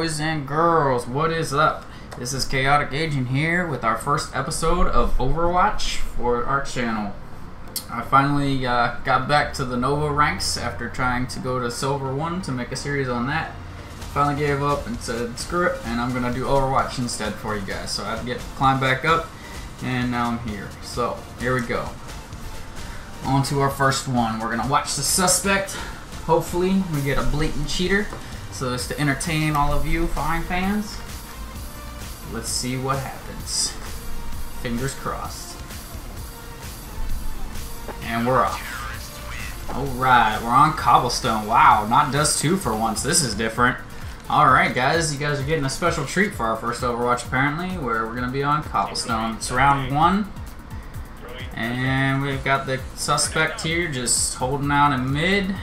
boys and girls, what is up? This is Kaoticagent here with our first episode of Overwatch for our channel. I finally got back to the Nova ranks after trying to go to Silver 1 to make a series on that. Finally gave up and said screw it, and I'm going to do Overwatch instead for you guys. So I had to climb back up, and now I'm here. So, here we go. On to our first one. We're going to watch the suspect. Hopefully we get a blatant cheater, so as to entertain all of you fine fans. Let's see what happens. Fingers crossed. And we're off. Alright, we're on Cobblestone. Wow, not Dust 2 for once. This is different. Alright guys, you guys are getting a special treat for our first Overwatch apparently, where we're going to be on Cobblestone. It's round 1. And we've got the suspect here just holding out in mid.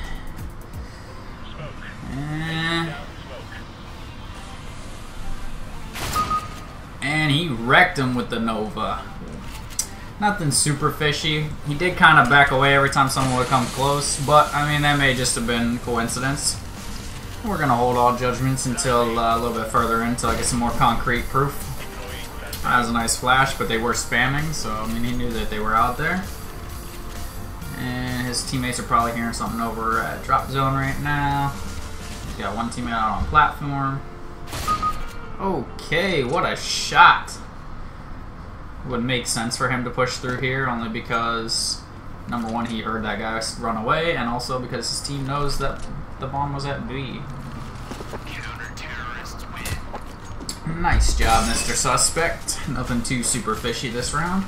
And he wrecked him with the Nova. Nothing super fishy. He did kind of back away every time someone would come close, but I mean that may just have been coincidence. We're gonna hold all judgments until a little bit further in, until I get some more concrete proof. That was a nice flash, but they were spamming, so I mean he knew that they were out there. And his teammates are probably hearing something over at drop zone right now. He's got one teammate out on platform. Okay, what a shot. Would make sense for him to push through here, only because number one, he heard that guy run away, and also because his team knows that the bomb was at B. Nice job, Mr. Suspect. Nothing too super fishy this round.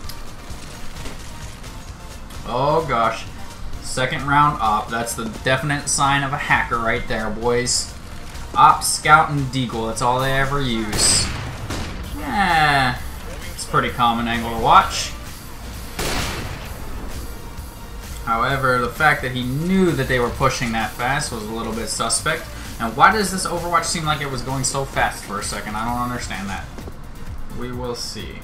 Oh gosh. Second round op. That's the definite sign of a hacker right there, boys. Op, Scout, and Deagle. That's all they ever use. Yeah. It's a pretty common angle to watch. However, the fact that he knew that they were pushing that fast was a little bit suspect. And why does this Overwatch seem like it was going so fast for a second? I don't understand that. We will see.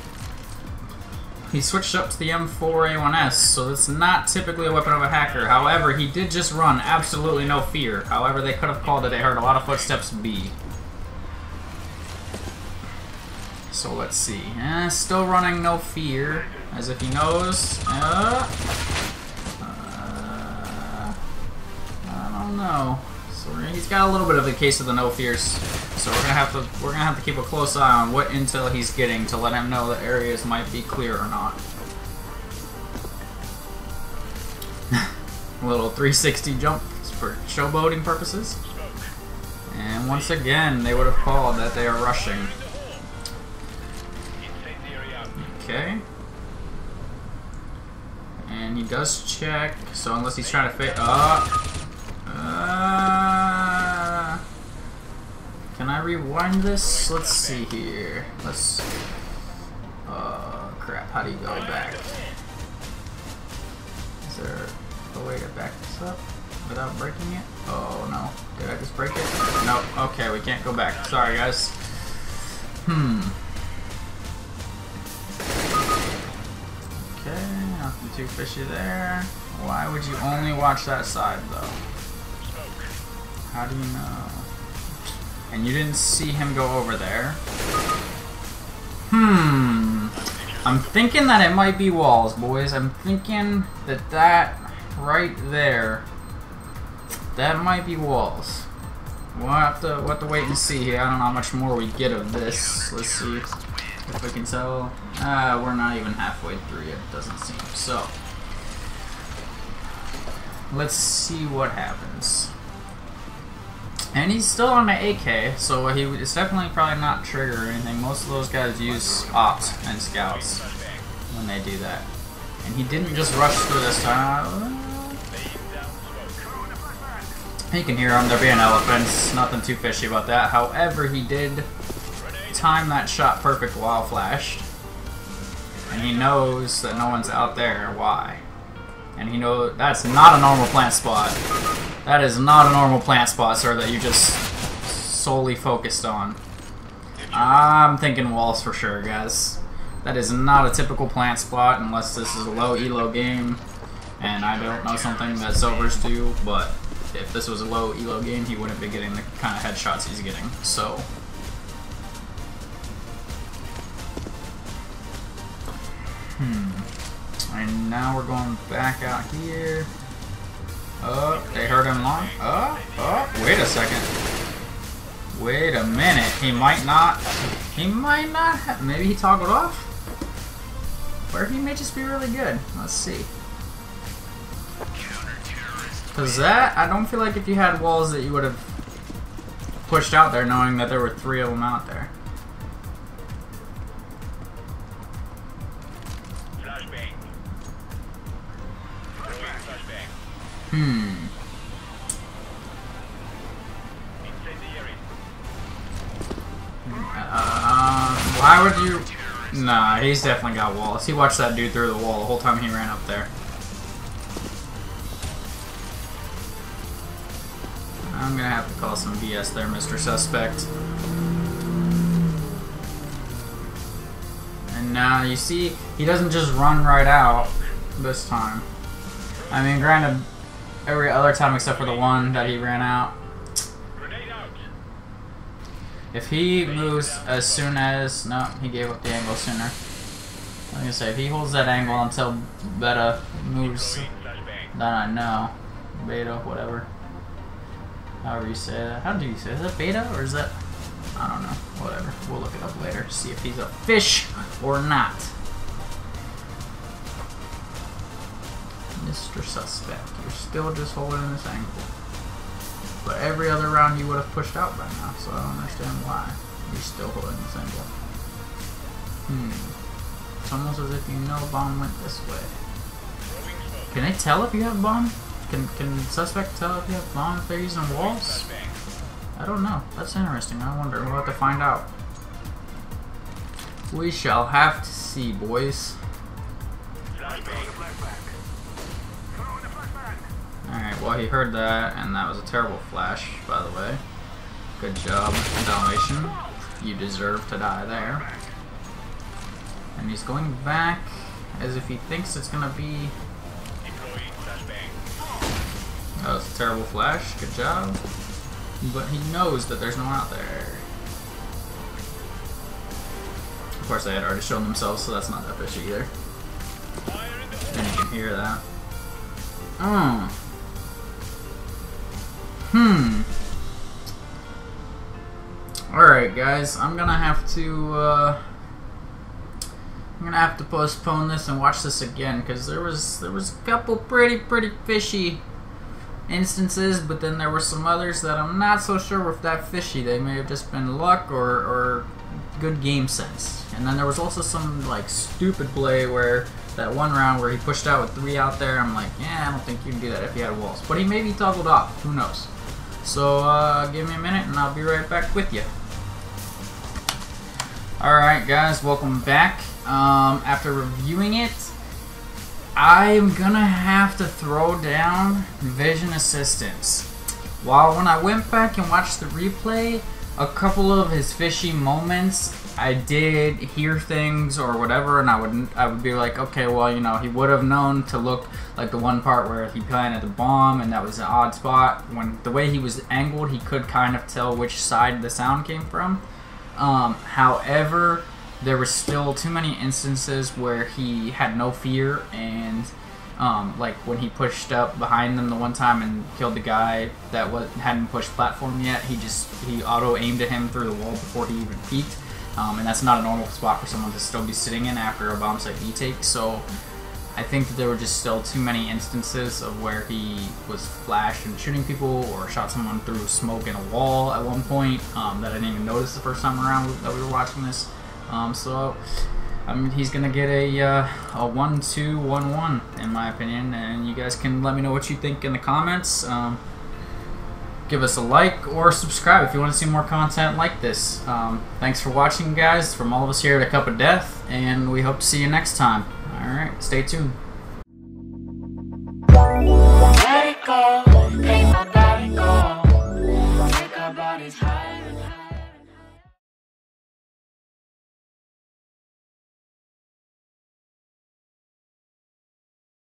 He switched up to the M4A1S, so it's not typically a weapon of a hacker. However, he did just run absolutely no fear. However, they could have called it. They heard a lot of footsteps B. So let's see. Still running no fear, as if he knows. I don't know. So he's got a little bit of a case of the no fears. So we're gonna have to keep a close eye on what intel he's getting to let him know the areas might be clear or not. A little 360 jump for showboating purposes. And once again, they would have called that they are rushing. Okay. And he does check, so unless he's trying to fake can I rewind this? Let's see here. Let's... Oh, crap. How do you go back? Is there a way to back this up without breaking it? Oh, no. Did I just break it? Nope. Okay, we can't go back. Sorry, guys. Okay, nothing too fishy there. Why would you only watch that side, though? How do you know? And you didn't see him go over there. I'm thinking that it might be walls, boys. I'm thinking that that right there, that might be walls. We'll have to wait and see here. I don't know how much more we get of this. Let's see if we can tell. We're not even halfway through yet, it doesn't seem. So, let's see what happens. And he's still on the AK, so it's definitely probably not trigger or anything. Most of those guys use ops and scouts when they do that. And he didn't just rush through this time. You can hear him, there being elephants. Nothing too fishy about that. However, he did time that shot perfect while flashed. And he knows that no one's out there. Why? And he knows that's not a normal plant spot. That is not a normal plant spot, sir, that you just solely focused on. I'm thinking walls for sure, guys. That is not a typical plant spot unless this is a low elo game and I don't know something that Silvers do, but if this was a low elo game, he wouldn't be getting the kind of headshots he's getting. So. And now we're going back out here. Oh, they heard him long. Oh, wait a second. Wait a minute. He might not have, maybe he toggled off? Or he may just be really good. Let's see. Because that, I don't feel like if you had walls that you would have pushed out there knowing that there were 3 of them out there. Why would you? Nah, he's definitely got walls. He watched that dude through the wall the whole time he ran up there. I'm gonna have to call some BS there, Mr. Suspect. And now you see, he doesn't just run right out this time. I mean, granted, every other time except for the one that he ran out. If he moves as soon as... No, he gave up the angle sooner. I was gonna say, if he holds that angle until Beta moves, then I know. Beta, whatever. However you say that. How do you say it? Is that Beta or is that... I don't know. Whatever. We'll look it up later. See if he's a fish or not. Mr. Suspect, you're still just holding this angle. But every other round you would have pushed out by now, so I don't understand why you're still holding this angle. It's almost as if you know bomb went this way. Can they tell if you have bomb? Can Suspect tell if you have bomb if they're using walls? I don't know. That's interesting. I wonder. We'll have to find out. We shall have to see, boys. Alright, well he heard that, and that was a terrible flash, by the way. Good job, Dalmatian. You deserve to die there. And he's going back as if he thinks it's gonna be... That was a terrible flash, good job. But he knows that there's no one out there. Of course they had already shown themselves, so that's not that fishy either. And you can hear that. Alright guys, I'm gonna have to postpone this and watch this again because there was a couple pretty fishy instances, but then there were some others that I'm not so sure were that fishy. They may have just been luck or good game sense. And then there was also some like stupid play where that one round where he pushed out with 3 out there, I'm like, yeah, I don't think you can do that if he had walls. But he maybe toggled off, who knows. So give me a minute and I'll be right back with you. Alright guys, welcome back. After reviewing it, I'm gonna have to throw down Vision Assistance. While when I went back and watched the replay, a couple of his fishy moments, I did hear things or whatever, and I would be like, okay, well, you know, he would have known to look like the one part where he planted the bomb, and that was an odd spot. When the way he was angled, he could kind of tell which side the sound came from. However, there were still too many instances where he had no fear, and like when he pushed up behind them the one time and killed the guy that hadn't pushed platform yet, he auto aimed at him through the wall before he even peeked, and that's not a normal spot for someone to still be sitting in after a bomb site retake. So I think that there were just still too many instances of where he was flash and shooting people or shot someone through smoke in a wall at one point that I didn't even notice the first time around that we were watching this. So I mean, he's gonna get a 1-2-1-1 in my opinion, and you guys can let me know what you think in the comments. Give us a like or subscribe if you want to see more content like this. Thanks for watching, guys. From all of us here at aCupofDeath, and we hope to see you next time. Alright, stay tuned.